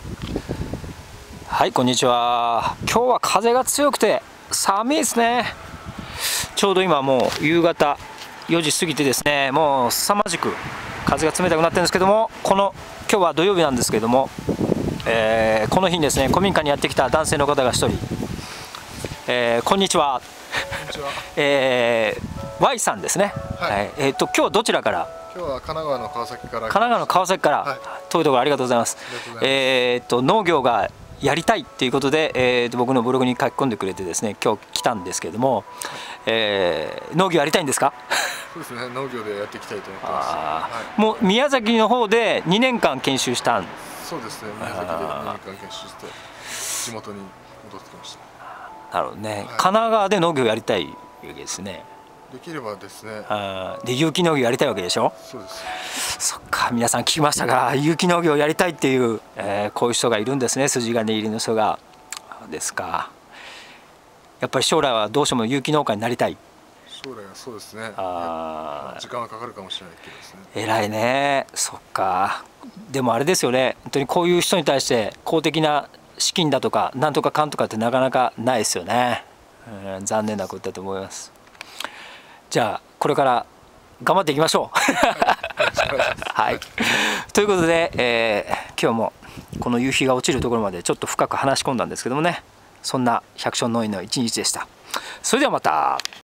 はい、こんにちは。今日は風が強くて寒いですね。ちょうど今もう夕方4時過ぎてですね、もう凄まじく風が冷たくなってるんですけども、今日は土曜日なんですけども、この日にですね、古民家にやってきた男性の方が一人、こんにちは。Y さんですね。はい。今日はどちらから？ 今日は神奈川の川崎から。 神奈川の川崎から、はい、遠いところありがとうございます。農業がやりたいっていうことで、僕のブログに書き込んでくれてですね、今日来たんですけれども、農業やりたいんですか？ そうですね、農業でやっていきたいと思ってます。はい、 もう宮崎の方で2年間研修したん。 そうですね、宮崎で2年間研修して地元に戻ってきました。 なるほどね、はい、神奈川で農業やりたいわけですね。 できればですね。 で有機農業やりたいわけでしょ。 そうです。 そっか、皆さん聞きましたが、有機農業やりたいっていう、こういう人がいるんですね。筋金入りの人が。ですか。やっぱり将来はどうしても有機農家になりたい。 将来はそうですね。時間はかかるかもしれないけどですね。偉いね。そっか。でもあれですよね。本当にこういう人に対して公的な資金だとかなんとかかんとかってなかなかないですよね。残念なことだと思います。じゃあこれから頑張っていきましょう。はい。ということで、今日もこの夕日が落ちるところまでちょっと深く話し込んだんですけどもね、そんな百姓農園の一日でした。それではまた。